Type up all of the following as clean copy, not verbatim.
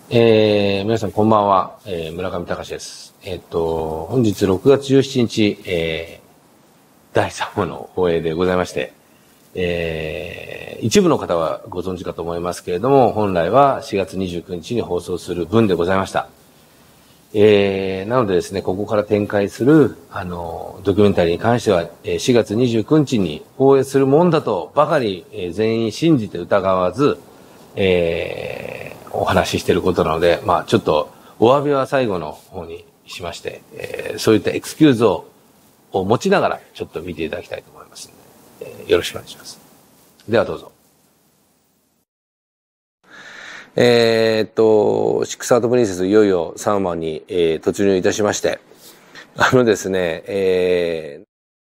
皆さんこんばんは、村上隆です。本日6月17日、第3話の放映でございまして、一部の方はご存知かと思いますけれども、本来は4月29日に放送する分でございました。なのでですね、ここから展開する、ドキュメンタリーに関しては、4月29日に放映するもんだとばかり、全員信じて疑わず、お話ししていることなので、ちょっとお詫びは最後の方にしまして、そういったエクスキューズを持ちながらちょっと見ていただきたいと思いますので、よろしくお願いします。ではどうぞ。シックスアートプリンセスいよいよ3話に、突入いたしまして、ですね、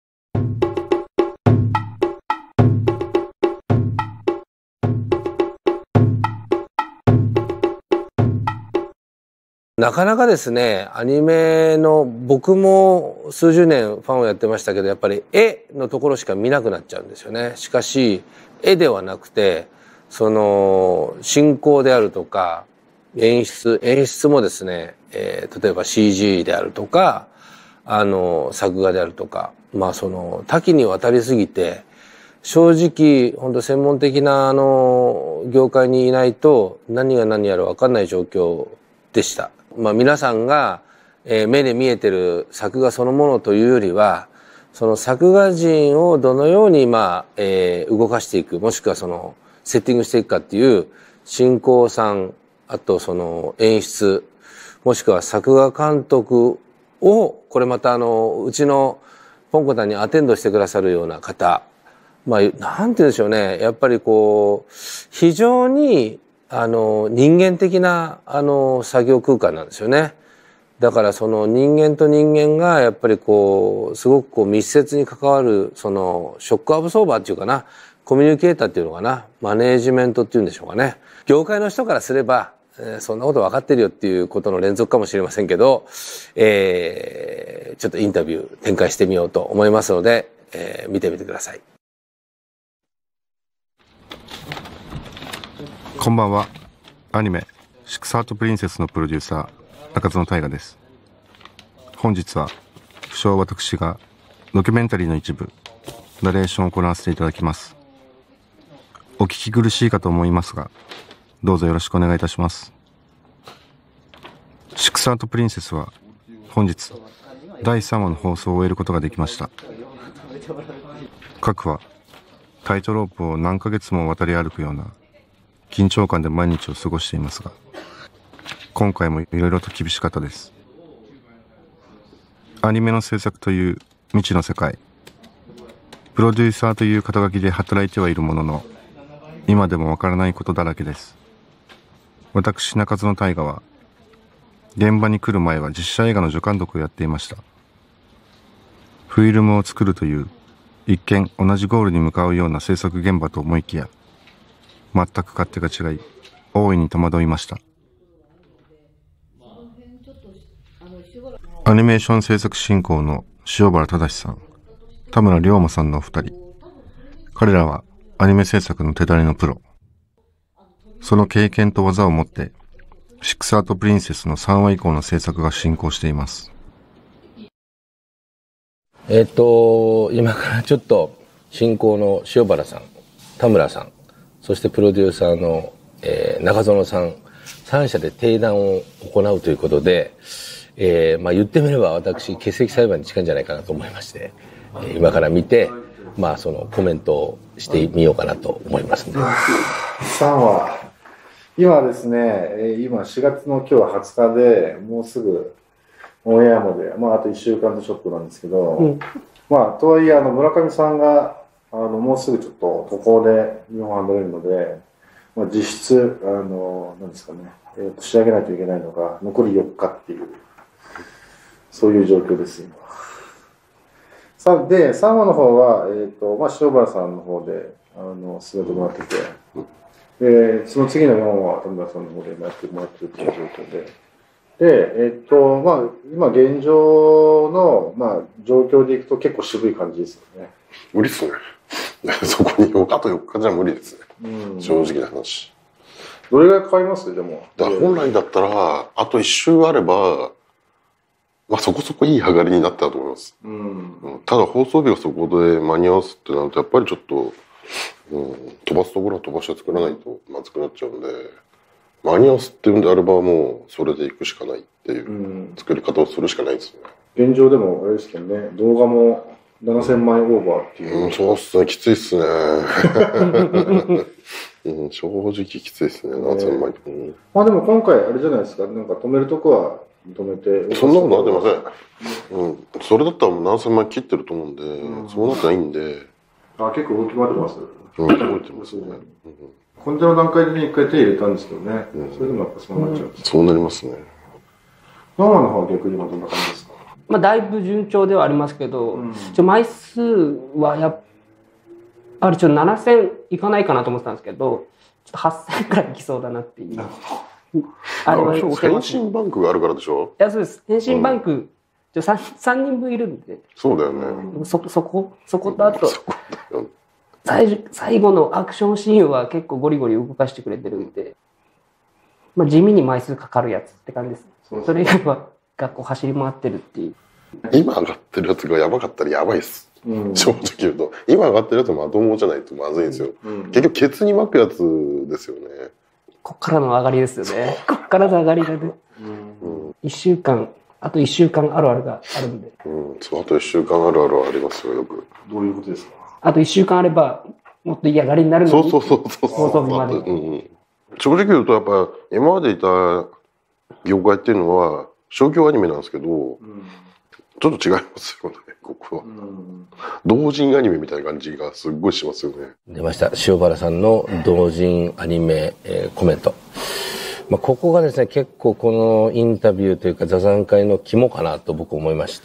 なかなかですね、アニメの、僕も数十年ファンをやってましたけど、やっぱり絵のところしか見なくなっちゃうんですよね。しかし、絵ではなくて、進行であるとか、演出もですね、例えば CG であるとか、作画であるとか、多岐にわたりすぎて、正直、本当専門的な業界にいないと何が何やら分かんない状況でした。皆さんが、目で見えてる作画そのものというよりは、その作画陣をどのように動かしていく、もしくはセッティングしていくかっていう進行さん、あと演出、もしくは作画監督を、これまたうちのポンコタンにアテンドしてくださるような方、なんて言うんでしょうね。やっぱり非常に人間的な作業空間なんですよね。だから人間と人間がやっぱりすごく密接に関わるショックアブソーバーっていうかな、コミュニケーターっていうのかな、マネージメントっていうんでしょうかね。業界の人からすれば、そんなこと分かってるよっていうことの連続かもしれませんけど、ちょっとインタビュー展開してみようと思いますので、見てみてください。 こんばんは。アニメシックスアートプリンセスのプロデューサー中園大河です。本日は不詳私がドキュメンタリーの一部ナレーションを行わせていただきます。お聞き苦しいかと思いますが、どうぞよろしくお願いいたします。シックスアートプリンセスは本日第3話の放送を終えることができました。各話タイトロープを何ヶ月も渡り歩くような緊張感で毎日を過ごしていますが、今回もいろいろと厳しかったです。アニメの制作という未知の世界、プロデューサーという肩書きで働いてはいるものの、今でもわからないことだらけです。私中園大河は現場に来る前は実写映画の助監督をやっていました。フィルムを作るという一見同じゴールに向かうような制作現場と思いきや、全く勝手が違い、大いに戸惑いました。アニメーション制作進行の塩原正さん、田村龍馬さんのお二人。彼らはアニメ制作の手練れのプロ。その経験と技を持って、シックスアートプリンセスの3話以降の制作が進行しています。 今からちょっと進行の塩原さん、田村さん、そしてプロデューサーの、中園さん、3社で定談を行うということで、言ってみれば私欠席裁判に近いんじゃないかなと思いまして、今から見て、コメントをしてみようかなと思いますね。 3話、今ですね、今4月の今日は20日で、もうすぐオンエアまで、あと1週間とちょっとなんですけど、とはいえ村上さんがもうすぐちょっと渡航で日本を離れるので、実質何ですかね、仕上げないといけないのが残り4日っていう、そういう状況です今。で3話の方は塩原さんの方で進めてもらってて、でその次の4話は田村さんの方でやってもらってるっていう状況で、今現状の状況でいくと結構渋い感じですよね。 無理っすね。そこにあと4日じゃ無理ですね。正直な話。 どれぐらいかかりますでも。 だから本来だったら、あと1週あれば、まあそこそこいい上がりになったと思います。ただ放送日がそこで間に合わすってなると、やっぱりちょっと、飛ばすところは飛ばして作らないとまずくなっちゃうんで、間に合わすっていうんであればもうそれで行くしかないっていう作り方をするしかないですね。 現状でもあれですけどね、動画も7000枚オーバーっていう。 そうっすね、きついっすね。正直きついっすね、7000枚。 まあでも今回あれじゃないですか、なんか止めるとこは止めて。 そんなことなってません。それだったら何千枚切ってると思うんで、そうなってないんで。 結構動き回ってます。 動いてますね。 コンテの段階でね、一回手入れたんですけどね、それでもやっぱそうなっちゃうんです。 そうなりますね。 ママの方は逆にどんな感じですか？ まあだいぶ順調ではありますけど、枚数はやっぱり7000いかないかなと思ってたんですけど、ちょっと8000くらいいきそうだなっていう。 あれは返信バンクがあるからでしょ？ いや、そうです。返信バンク、3人分いるんで。 そうだよね。 そことあと、最後のアクションシーンは結構ゴリゴリ動かしてくれてるんで、まあ地味に枚数かかるやつって感じです。それ以外は学校走り回ってるっていう。 今上がってるやつがやばかったらやばいっす。正直言うと。今上がってるやつはまともじゃないとまずいんですよ。結局ケツに巻くやつですよね。 こっからの上がりですよね。こっからの上がりだね。あと1週間あるあるがあるんで。 そう、あと1週間あるあるはありますよ、よく。 どういうことですか？ あと1週間あれば、もっと嫌がりになるのに。 そう。 放送日まで。 正直言うと、やっぱ、今までいた業界っていうのは、商業アニメなんですけど、ちょっと違いますよね、ここは。同人アニメみたいな感じがすっごいしますよね。 出ました。塩原さんの同人アニメ、コメント。ここがですね、結構このインタビューというか座談会の肝かなと僕思いまして、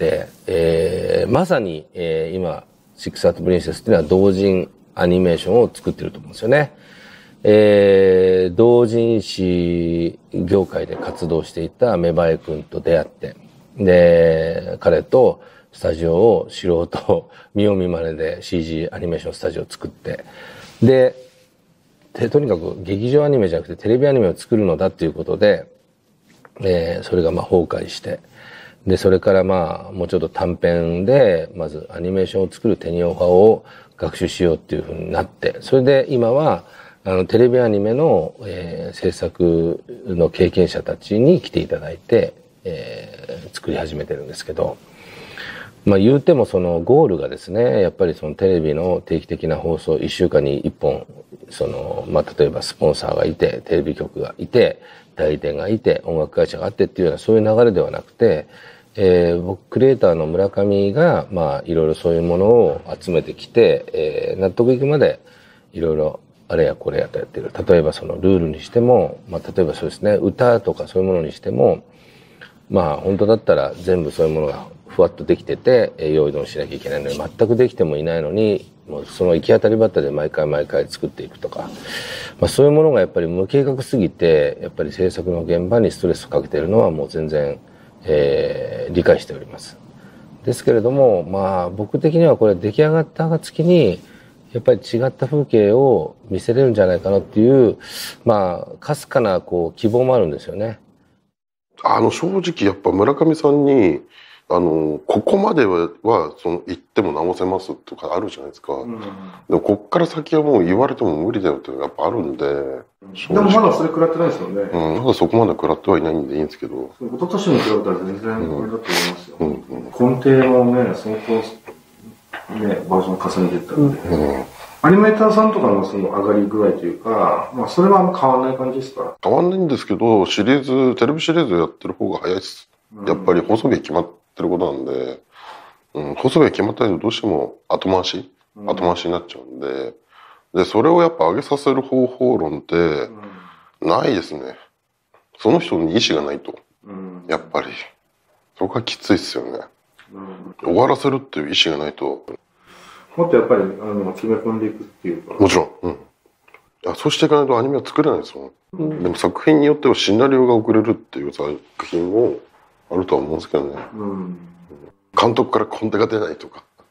まさに、今、シックスアートプリンセスっていうのは同人アニメーションを作ってると思うんですよね。同人誌業界で活動していた芽生えくんと出会って、で、彼とスタジオを素人、見よう見まねで CG アニメーションスタジオを作って、で、とにかく劇場アニメじゃなくてテレビアニメを作るのだっていうことで、それが崩壊して、で、それからもうちょっと短編で、まずアニメーションを作るテニオ派を学習しようっていうふうになって、それで今は、テレビアニメの、制作の経験者たちに来ていただいて、作り始めてるんですけど、言うてもそのゴールがですね、やっぱりそのテレビの定期的な放送、1週間に1本、例えばスポンサーがいて、テレビ局がいて、代理店がいて、音楽会社があってっていうようなそういう流れではなくて、僕、クリエイターの村上が、いろいろそういうものを集めてきて、納得いくまでいろいろあれやこれやとやってる。例えばそのルールにしても、例えばそうですね、歌とかそういうものにしても、本当だったら全部そういうものがふわっとできてて、用意ドンしなきゃいけないのに、全くできてもいないのに、もうその行き当たりばったりで毎回作っていくとか、そういうものがやっぱり無計画すぎて、やっぱり制作の現場にストレスをかけているのはもう全然、理解しております。ですけれども、僕的にはこれ出来上がった暁に、やっぱり違った風景を見せれるんじゃないかなっていう、かすかな希望もあるんですよね。 正直やっぱ村上さんに、ここまでは行っても直せますとかあるじゃないですか。でもこっから先はもう言われても無理だよっていうのがやっぱあるんで。 でもまだそれ食らってないですよね。 まだそこまで食らってはいないんでいいんですけど。 一昨年に比べたら全然これだと思いますよ。根底もね、相当ね、バージョン重ねていったんで。アニメーターさんとかのその上がり具合というか、それはあんま変わんない感じですか？ 変わんないんですけど、テレビシリーズやってる方が早いです。やっぱり放送日決まってることなんで、放送日決まったらどうしても後回しになっちゃうんで、それをやっぱ上げさせる方法論ってないですね。その人に意思がないと、やっぱりそこがきついですよね。終わらせるっていう意思がないと。 もっとやっぱり決め込んでいくっていうか。 もちろん。そうしていかないとアニメは作れないですもん。でも作品によってはシナリオが遅れるっていう作品もあるとは思うんですけどね。監督からコンテが出ないとか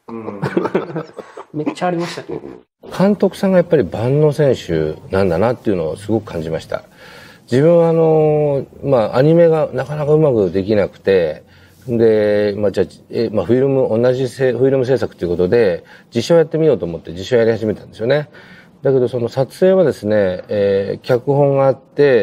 めっちゃありましたね。 監督さんがやっぱり万能選手なんだなっていうのをすごく感じました。自分はアニメがなかなかうまくできなくて、で、フィルム制作ということで、実写をやってみようと思って実写をやり始めたんですよね。だけどその撮影はですね、脚本があって、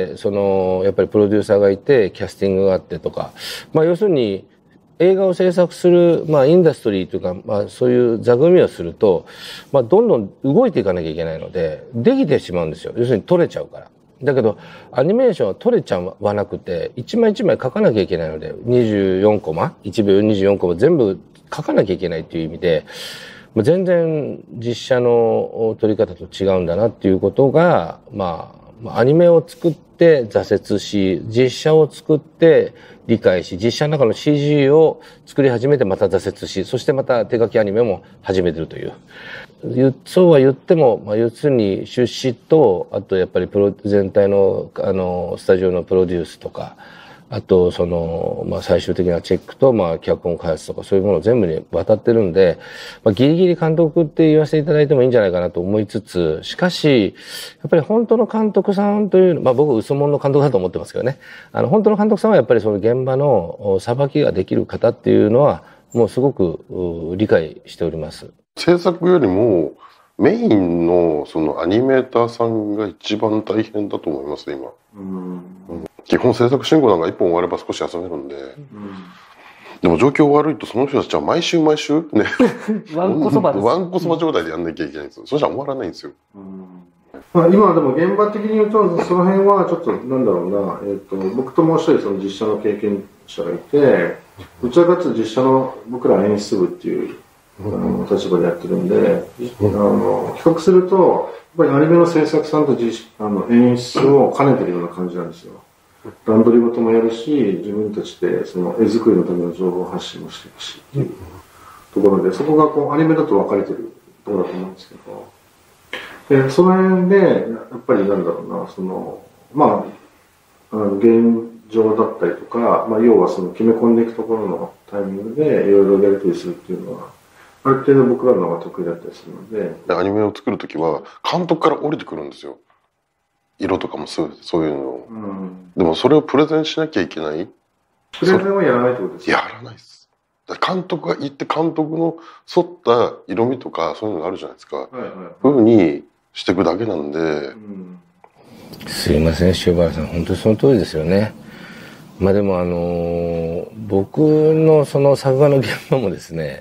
やっぱりプロデューサーがいて、キャスティングがあってとか、要するに映画を制作する、インダストリーというか、そういう座組みをすると、どんどん動いていかなきゃいけないので、できてしまうんですよ。要するに撮れちゃうから。だけど、アニメーションは撮れちゃわなくて、一枚一枚書かなきゃいけないので、24コマ ?1 秒24コマ全部書かなきゃいけないっていう意味で、全然実写の撮り方と違うんだなっていうことが、アニメを作って挫折し、実写を作って理解し、実写の中の CG を作り始めてまた挫折し、そしてまた手書きアニメも始めてるという。そうは言っても、要するに出資と、あとやっぱり全体の、スタジオのプロデュースとか、あと最終的なチェックと、脚本開発とかそういうもの全部に渡ってるんで、ギリギリ監督って言わせていただいてもいいんじゃないかなと思いつつ、しかし、やっぱり本当の監督さんというの、僕嘘物の監督だと思ってますけどね。本当の監督さんはやっぱりその現場の裁きができる方っていうのは、もうすごく理解しております。 制作よりも、メインのそのアニメーターさんが一番大変だと思います、今。基本制作進行なんか一本終われば少し休めるんで。でも状況悪いとその人たちは毎週ね、 ワンコそばです。 ワンコそば状態でやんなきゃいけないんですよ。そしたら終わらないんですよ。 今でも現場的に言うと、その辺はちょっとなんだろうな、僕ともう一人その実写の経験者がいて、どちらかというと実写の僕ら演出部っていう立場でやってるんで、比較すると、やっぱりアニメの制作さんと演出を兼ねてるような感じなんですよ。段取りごともやるし、自分たちでその絵作りのための情報発信もしていくしっていうところで、そこがアニメだと分かれてるところだと思うんですけど、でその辺でやっぱりなんだろうな、現状だったりとか、要はその決め込んでいくところのタイミングでいろいろやり取りするっていうのは、ある程度僕らの方が得意だったりするので。 アニメを作るときは監督から降りてくるんですよ。色とかもそういうのを。でもそれをプレゼンしなきゃいけない。 プレゼンはやらないってことですか？ やらないです。監督が言って監督の沿った色味とかそういうのがあるじゃないですか。そういうふうにしていくだけなんで。 すいません、塩原さん。本当にその通りですよね。でも僕のその作画の現場もですね、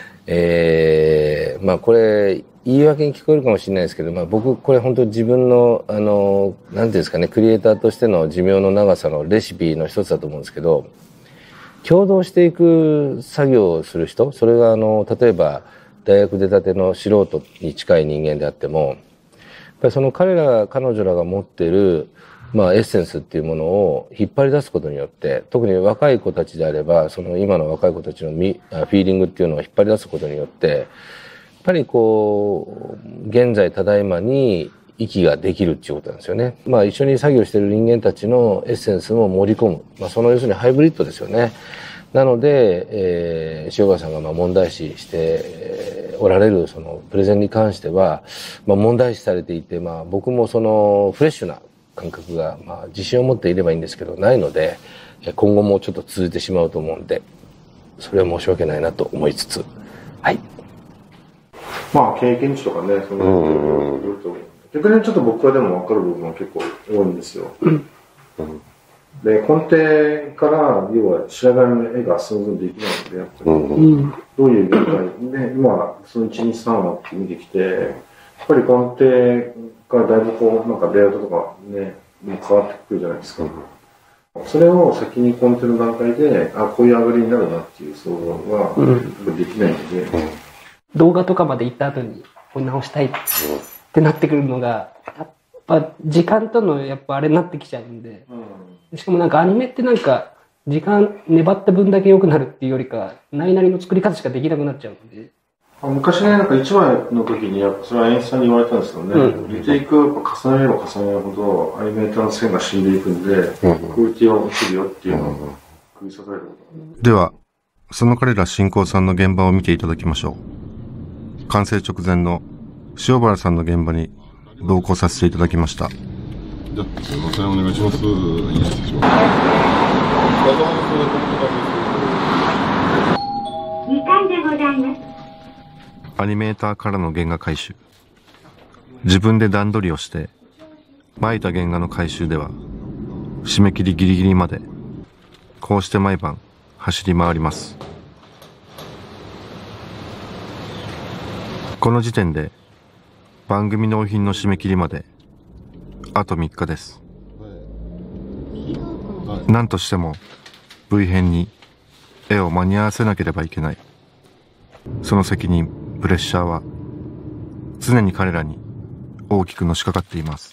これ言い訳に聞こえるかもしれないですけど、僕これ本当に自分のなんていうんですかね、クリエイターとしての寿命の長さのレシピの一つだと思うんですけど、共同していく作業をする人、それが例えば大学出たての素人に近い人間であっても、やっぱりその彼女らが持っているエッセンスっていうものを引っ張り出すことによって、特に若い子たちであれば、その今の若い子たちのフィーリングっていうのを引っ張り出すことによって、やっぱり現在ただいまに息ができるっていうことなんですよね。一緒に作業している人間たちのエッセンスも盛り込む。その要するにハイブリッドですよね。なので、塩川さんが問題視しておられるそのプレゼンに関しては、問題視されていて、僕もそのフレッシュな感覚が、自信を持っていればいいんですけど、ないので、今後もちょっと続いてしまうと思うんで、それは申し訳ないなと思いつつ、はい。 経験値とかね、逆にちょっと僕はでも分かる部分は結構多いんですよ。で、根底から、要は仕上がりの絵が想像できないので、やっぱり、どういう業界で、今、その1、2、3話って見てきて、やっぱり根底がだいぶレイアウトとかね、もう変わってくるじゃないですか。それを先に根底の段階で、こういう上がりになるなっていう想像は、できないので。 動画とかまで行った後に、直したいってなってくるのが、やっぱ時間とのやっぱあれになってきちゃうんで、しかもアニメって時間粘った分だけ良くなるっていうよりか、ないなりの作り方しかできなくなっちゃうんで。 昔ね、1枚の時に、それは演出さんに言われたんですよね。リテイクを重ねれば重ねるほど、アニメーターの線が死んでいくんで、クオリティは落ちるよっていうのを首刺されること。 では、その彼ら新興さんの現場を見ていただきましょう。 完成直前の塩原さんの現場に同行させていただきました。 じゃあ、すいません、お願いします。いい失礼します。 2階でございます。 アニメーターからの原画回収。自分で段取りをして巻いた原画の回収では締め切りギリギリまでこうして毎晩走り回ります。この時点で番組納品の締め切りまであと3日です。何としても V 編に絵を間に合わせなければいけない。その責任、プレッシャーは常に彼らに大きくのしかかっています。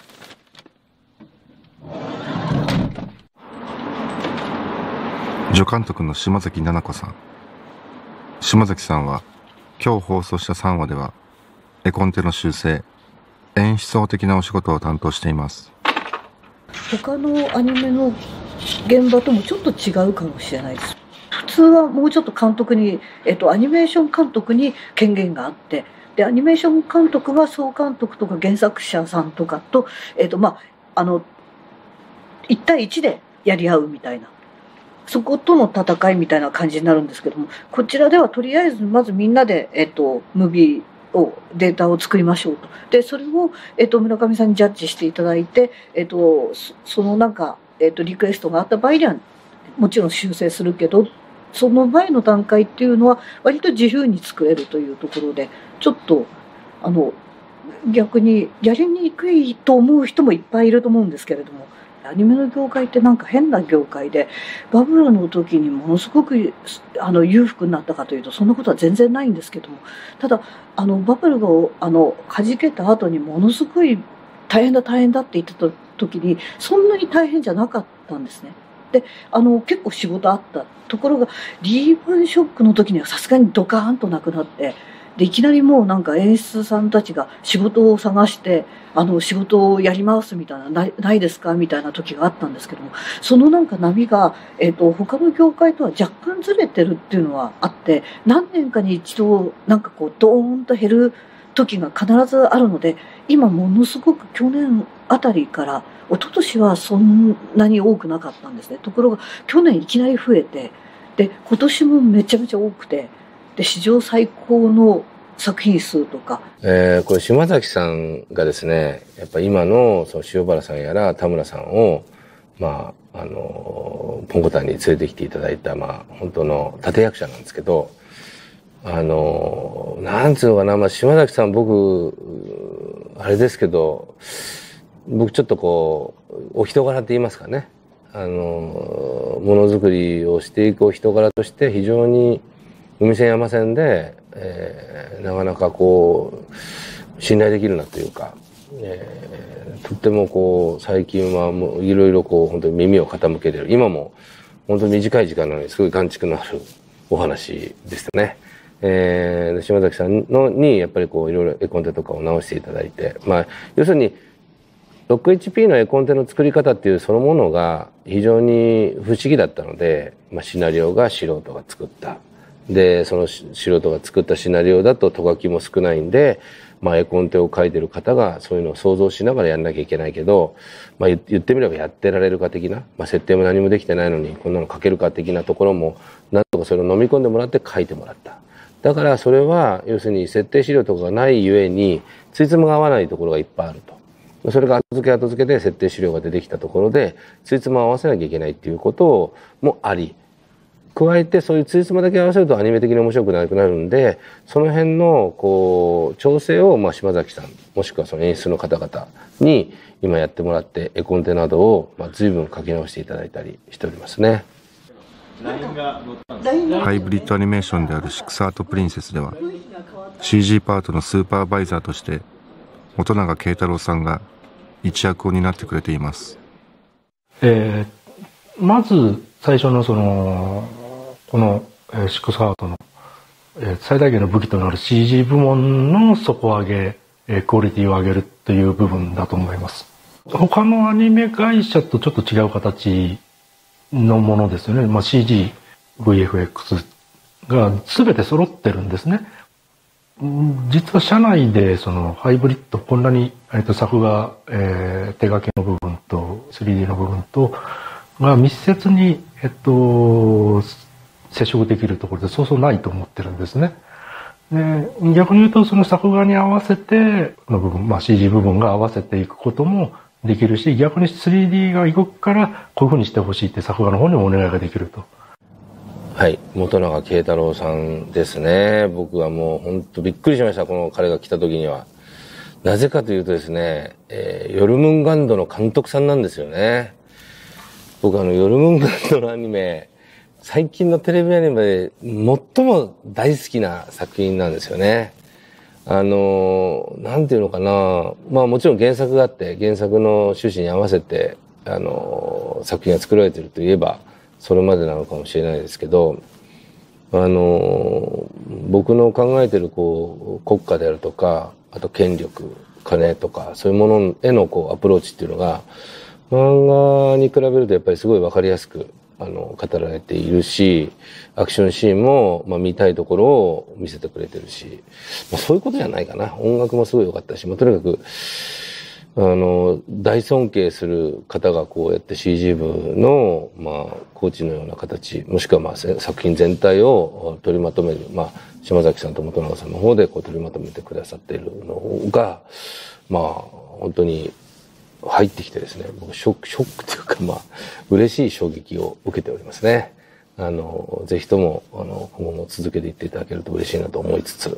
助監督の島崎奈々子さん。島崎さんは今日放送した3話では絵コンテの修正、演出層的なお仕事を担当しています。 他のアニメの現場ともちょっと違うかもしれないです。普通はもうちょっと監督に、アニメーション監督に権限があって、でアニメーション監督は総監督とか原作者さんとかと、1対1でやり合うみたいな、そことの戦いみたいな感じになるんですけども、こちらではとりあえずまずみんなで、ムービーをデータを作りましょうと。でそれを、村上さんにジャッジしていただいて、そのなんか、リクエストがあった場合にはもちろん修正するけど、その前の段階っていうのは割と自由に作れるというところで、ちょっと逆にやりにくいと思う人もいっぱいいると思うんですけれども、アニメの業界ってなんか変な業界で、バブルの時にものすごく裕福になったかというとそんなことは全然ないんですけども、ただバブルが弾けた後にものすごい大変だ大変だって言ってた時にそんなに大変じゃなかったんですね。で結構仕事あったところがリーマンショックの時にはさすがにドカーンとなくなって、でいきなりもうなんか演出さんたちが仕事を探して仕事をやりますみたいな、ないですかみたいな時があったんですけども、そのなんか波が、他の業界とは若干ずれてるっていうのはあって、何年かに一度なんかこうドーンと減る時が必ずあるので、今ものすごく去年あたりから一昨年はそんなに多くなかったんですね。ところが去年いきなり増えて、で今年もめちゃめちゃ多くて、で史上最高の作品数とか、 これ島崎さんがですね、やっぱ今のその塩原さんやら田村さんをポンコタンに連れてきていただいた本当の立役者なんですけど、なんつうのかな、島崎さん僕あれですけど、僕ちょっとこうお人柄って言いますかね、ものづくりをしていくお人柄として非常に海線山線で、なかなかこう信頼できるなというか、とってもこう最近はもういろいろこう本当に耳を傾けれる、今も本当に短い時間なのにすごい眼蓄のあるお話でしたね。島崎さんにやっぱりこういろいろ絵コンテとかを直していただいて、要するに 6HP の絵コンテの作り方っていうそのものが非常に不思議だったので、シナリオが素人が作った。でその素人が作ったシナリオだとと書きも少ないんで、絵コンテを描いてる方がそういうのを想像しながらやんなきゃいけないけど、言ってみればやってられるか的な、設定も何もできてないのにこんなの描けるか的なところもなんとかそれを飲み込んでもらって描いてもらった。だからそれは要するに設定資料とかがないゆえについつまが合わないところがいっぱいあると。それが後付けで設定資料が出てきたところでついつまを合わせなきゃいけないっていうこともあり、加えてそういうついつまだけ合わせるとアニメ的に面白くなくなるんで、その辺のこう調整を島崎さんもしくはその演出の方々に今やってもらって、絵コンテなどを随分書き直していただいたりしておりますね。 ハイブリッドアニメーションであるシクサートプリンセスでは CG パートのスーパーバイザーとして音永慶太郎さんが一役を担ってくれています。 まず最初のこのシクサートの最大限の武器となる CG 部門の底上げ、クオリティを上げるという部分だと思います。他のアニメ会社とちょっと違う形のものですよね。CG、VFX が全て揃ってるんですね。 実は社内でそのハイブリッド、こんなに、作画、手書きの部分と 3D の部分とが密接に、接触できるところでそうそうないと思ってるんですね。で、逆に言うとその作画に合わせての部分、CG 部分が合わせていくこともできるし、逆に 3D が動くからこういう風にしてほしいって作画の方にもお願いができると。 はい、本永慶太郎さんですね。僕はもう本当びっくりしました、この彼が来た時には。なぜかというとですね、ヨルムンガンドの監督さんなんですよね。僕ヨルムンガンドのアニメ、最近のテレビアニメで最も大好きな作品なんですよね。なんていうのかな。もちろん原作があって、原作の趣旨に合わせて、作品が作られているといえば、それまでなのかもしれないですけど、僕の考えている国家であるとか、あと権力、金とか、そういうものへのアプローチっていうのが、漫画に比べるとやっぱりすごいわかりやすく、語られているし、アクションシーンも、見たいところを見せてくれてるし、そういうことじゃないかな。音楽もすごい良かったし、とにかく、大尊敬する方がこうやって CG 部の、コーチのような形、もしくは作品全体を取りまとめる、島崎さんと本永さんの方で取りまとめてくださっているのが、本当に入ってきてですね、僕ショックというか、嬉しい衝撃を受けておりますね。ぜひとも、今後も続けていっていただけると嬉しいなと思いつつ。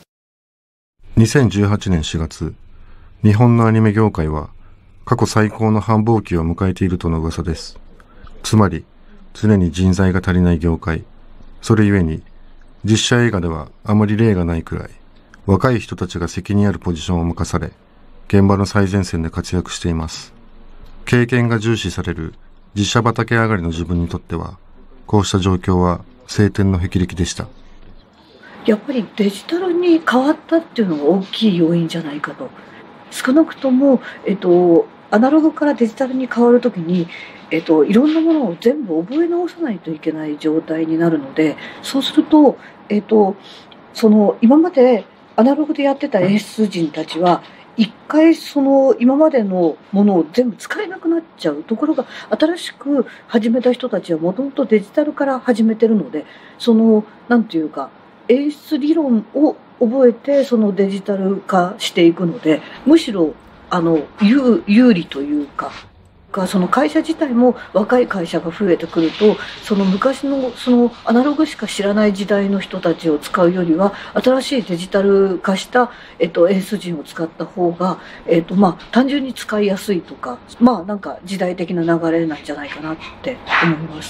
2018年4月、日本のアニメ業界は過去最高の繁忙期を迎えているとの噂です。つまり、常に人材が足りない業界。それゆえに、実写映画ではあまり例がないくらい、若い人たちが責任あるポジションを任され、現場の最前線で活躍しています。経験が重視される実写畑上がりの自分にとっては、こうした状況は晴天の霹靂でした。 やっぱりデジタルに変わったっていうのが大きい要因じゃないかと。少なくとも、アナログからデジタルに変わるときに、いろんなものを全部覚え直さないといけない状態になるので、そうすると、今までアナログでやってた演出人たちは、一回今までのものを全部使えなくなっちゃう。ところが新しく始めた人たちはもともとデジタルから始めてるので、なんていうか、演出理論を覚えてデジタル化していくので、むしろ有利というか、その会社自体も若い会社が増えてくると、昔のアナログしか知らない時代の人たちを使うよりは、新しいデジタル化した演出人を使った方が単純に使いやすいとか、なんか時代的な流れなんじゃないかなって思います。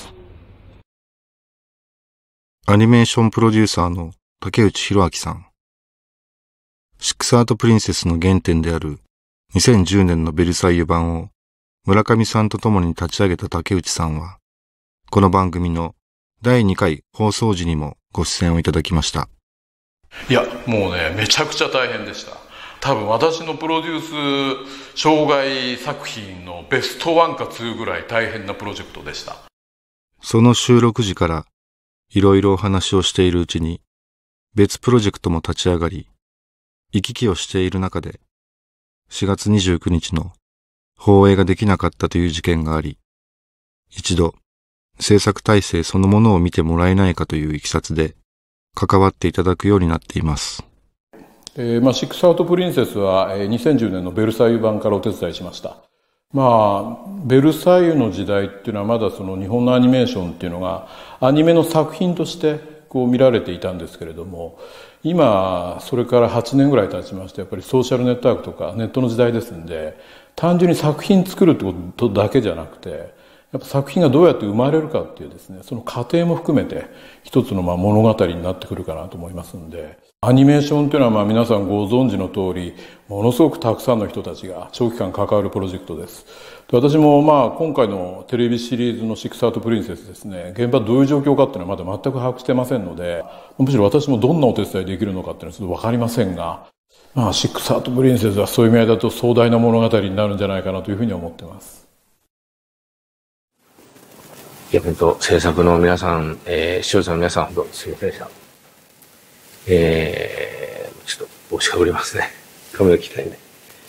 アニメーションプロデューサーの竹内弘明さん。シックスアートプリンセスの原点である2010年のベルサイユ版を村上さんと共に立ち上げた竹内さんは、この番組の第2回放送時にもご出演をいただきました。 いや、もうね、めちゃくちゃ大変でした。多分私のプロデュース生涯作品のベスト1か2ぐらい大変なプロジェクトでした。 その収録時からいろいろお話をしているうちに、別プロジェクトも立ち上がり、行き来をしている中で、4月29日の放映ができなかったという事件があり、一度制作体制そのものを見てもらえないかといういきさつで関わっていただくようになっています。 シックスアウトプリンセスは2010年のベルサイユ版からお手伝いしました。ベルサイユの時代っていうのはまだ日本のアニメーションっていうのがアニメの作品として見られていたんですけれども、今それから8年ぐらい経ちまして、やっぱりソーシャルネットワークとかネットの時代ですんで、単純に作品作るってことだけじゃなくて、やっぱ作品がどうやって生まれるかっていうですね、その過程も含めて一つの物語になってくるかなと思いますんで、アニメーションっていうのは皆さんご存知の通り、ものすごくたくさんの人たちが長期間関わるプロジェクトです。で、私も今回のテレビシリーズのシックスアウトプリンセスですね、現場どういう状況かっていうのはまだ全く把握してませんので、むしろ私もどんなお手伝いできるのかっていうのはちょっとわかりませんが、シックスアウトプリンセスはそういう意味合いだと壮大な物語になるんじゃないかなというふうに思っています。 いや、本当制作の皆さん、視聴者の皆さん、どうもすいませんでした。 ちょっと帽子かぶりますね。髪が切りたいね。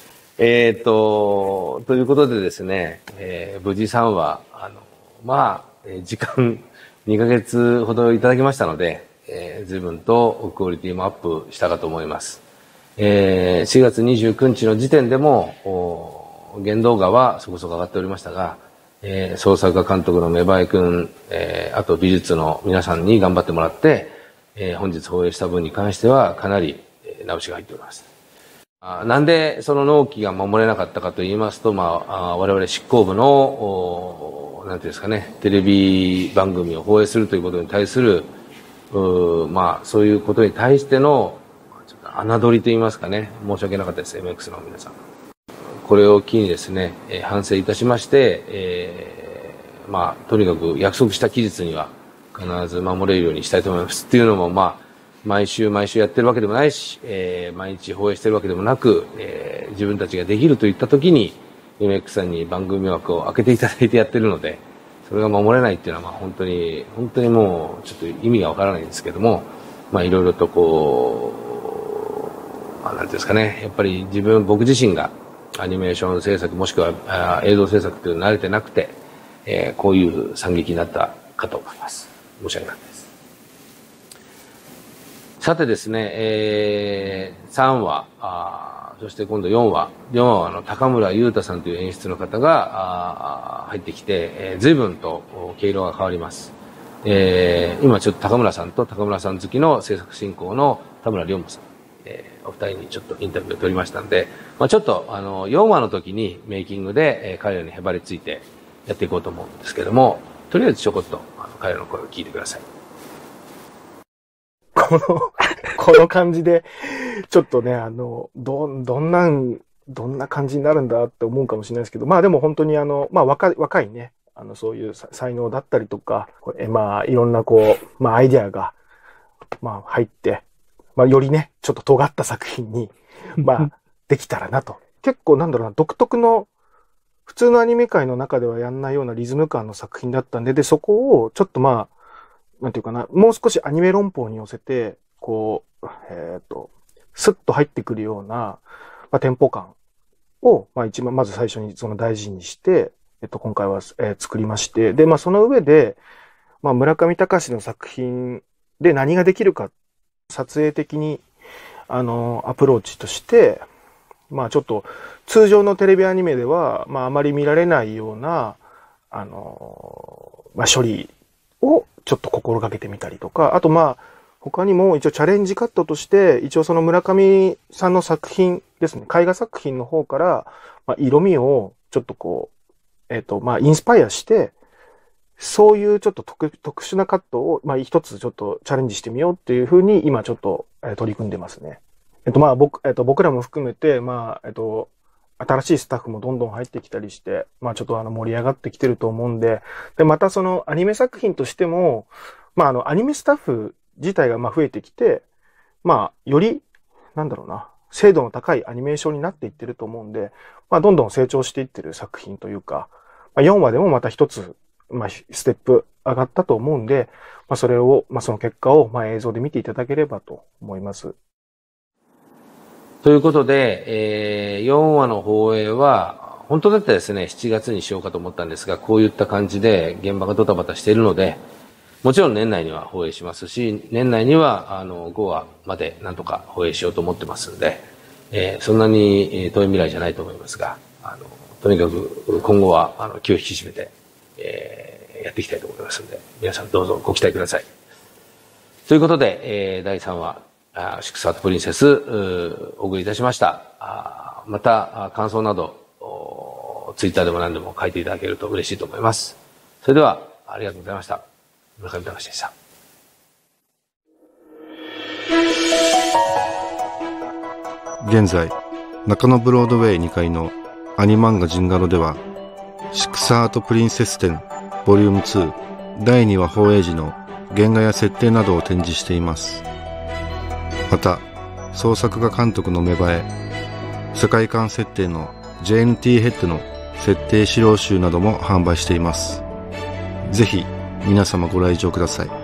ということでですね、無事3話、時間2ヶ月ほどいただきましたので、随分とクオリティもアップしたかと思います。4月29日の時点でも、原動画はそこそこ上がっておりましたが、創作家監督の芽生えくん、あと美術の皆さんに頑張ってもらって、本日放映した分に関してはかなり直しが入っております。なんでその納期が守れなかったかと言いますと、我々執行部の、なんていうんですかね、テレビ番組を放映するということに対する、そういうことに対しての、ちょっと侮りと言いますかね、申し訳なかったです、MX の皆さん。これを機にですね、反省いたしまして、とにかく約束した期日には必ず守れるようにしたいと思います。っていうのも、毎週やってるわけでもないし、毎日放映してるわけでもなく、自分たちができるといった時に、MX さんに番組枠を開けていただいてやってるので、それが守れないっていうのは、本当にもう、ちょっと意味がわからないんですけども、いろいろとなんていうんですかね、やっぱり僕自身がアニメーション制作もしくは映像制作っていうのに慣れてなくて、こういう惨劇になったかと思います。申し訳ないです。さてですね、3話、そして今度4話は高村優太さんという演出の方が入ってきて、随分と毛色が変わります。今ちょっと高村さんと高村さん好きの制作進行の田村龍馬さん、お二人にちょっとインタビューを取りましたので、ちょっと4話の時にメイキングで彼らにへばりついてやっていこうと思うんですけども、とりあえずちょこっと彼らの声を聞いてください。 この感じで、ちょっとね、どんな感じになるんだって思うかもしれないですけど、でも本当に若いね、そういう才能だったりとか、いろんなアイデアが、入って、よりね、ちょっと尖った作品に、できたらなと。結構独特の、普通のアニメ界の中ではやんないようなリズム感の作品だったんで、そこをちょっとなんていうかな、もう少しアニメ論法に寄せて、スッと入ってくるような、テンポ感を、まず最初に大事にして、今回は、作りまして、で、その上で、村上隆の作品で何ができるか、撮影的に、アプローチとして、ちょっと、通常のテレビアニメでは、あまり見られないような、処理をちょっと心がけてみたりとか、あと他にも一応チャレンジカットとして、一応その村上さんの作品ですね、絵画作品の方から、色味をちょっとインスパイアして、そういうちょっと特殊なカットを、一つちょっとチャレンジしてみようっていうふうに今ちょっと取り組んでますね。僕らも含めて、新しいスタッフもどんどん入ってきたりして、ちょっと盛り上がってきてると思うんで、で、またそのアニメ作品としても、アニメスタッフ自体が増えてきて、より、精度の高いアニメーションになっていってると思うんで、どんどん成長していってる作品というか、4話でもまた一つ、ステップ上がったと思うんで、それを、その結果を、映像で見ていただければと思います。 ということで、4話の放映は、本当だったらですね、7月にしようかと思ったんですが、こういった感じで現場がドタバタしているので、もちろん年内には放映しますし、年内には5話までなんとか放映しようと思ってますんで、そんなに遠い未来じゃないと思いますが、とにかく今後は気を引き締めて、やっていきたいと思いますので、皆さんどうぞご期待ください。ということで、第3話、シックスハートプリンセス、お送りいたしました。また、感想など、ツイッターでも何でも書いていただけると嬉しいと思います。それでは、ありがとうございました。村上隆でした。 現在、中野ブロードウェイ2階のアニ漫画ジンガロでは、シックスハートプリンセス展ボリューム2第2話放映時の原画や設定などを展示しています。また、創作画監督の芽生え、世界観設定の JNT ヘッドの設定資料集なども販売しています。ぜひ皆様ご来場ください。